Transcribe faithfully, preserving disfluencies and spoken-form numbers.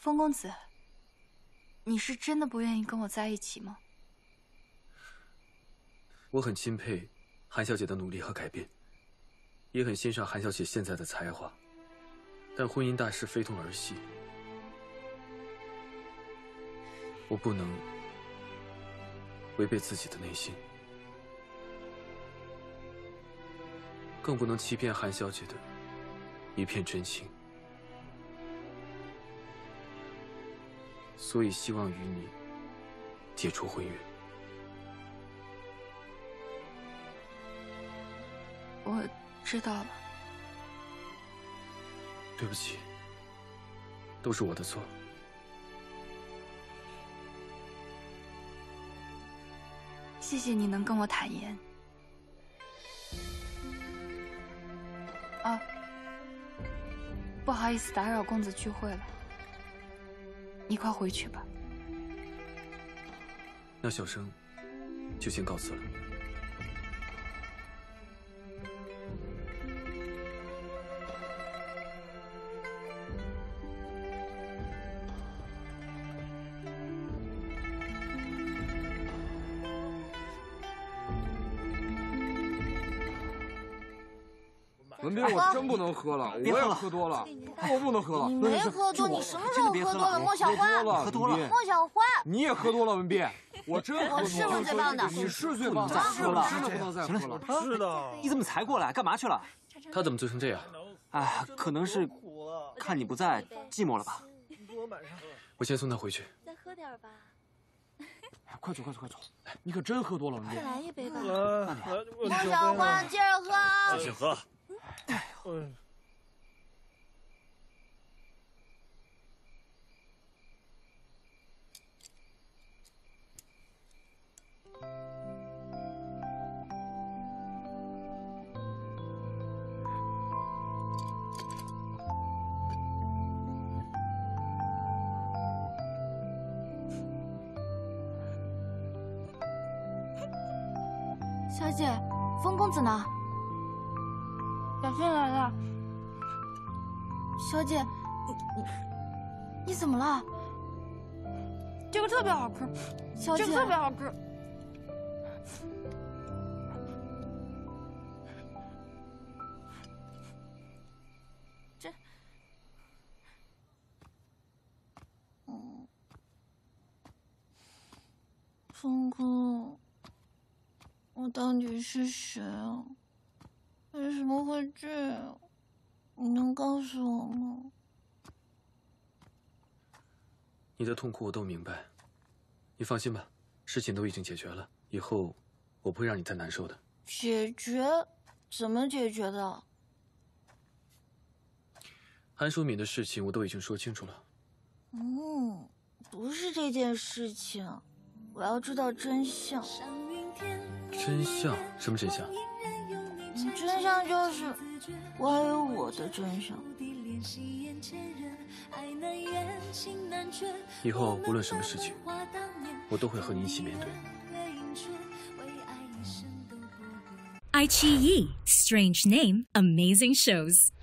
风公子，你是真的不愿意跟我在一起吗？ 我很钦佩韩小姐的努力和改变，也很欣赏韩小姐现在的才华，但婚姻大事非同儿戏，我不能违背自己的内心，更不能欺骗韩小姐的一片真情。 所以希望与你解除婚约。 我知道了， 对不起，都是我的错。 谢谢你能跟我坦言。啊，不好意思打扰公子聚会了。 你快回去吧。 那小生就先告辞了。 文斌，我真不能喝了，我也喝多了，我不能喝了。 你没喝多，你什么时候喝多了？莫小花， 喝多了， 莫小花， 你也喝多了，文斌，我真喝多了。 我是我最棒的， 你是最棒的， 喝了， 真的不能再喝了。 是的， 你怎么才过来？干嘛去了？ 他怎么醉成这样？ 哎，可能是看你不在，寂寞了吧。 我先送他回去。 再喝点吧。 快走快走快走！你可真喝多了，文斌。 再来一杯吧。 莫莫小花，接着喝。 继续喝。嗯。 小姐，风公子呢？ 小倩来了。 小姐，你你你怎么了？ 这个特别好吃， 小姐， 这个特别好吃。这， 嗯，风哥。 我到底是谁啊？为什么会这样？你能告诉我吗？ 你的痛苦我都明白，你放心吧，事情都已经解决了，以后我不会让你再难受的。 解决？怎么解决的？ 韩淑敏的事情我都已经说清楚了。 嗯，不是这件事情，我要知道真相。 真相？什么真相？ 嗯，真相就是我还有我的真相。 以后无论什么事情，我都会和你一起面对。 爱奇艺 Strange Name Amazing Shows。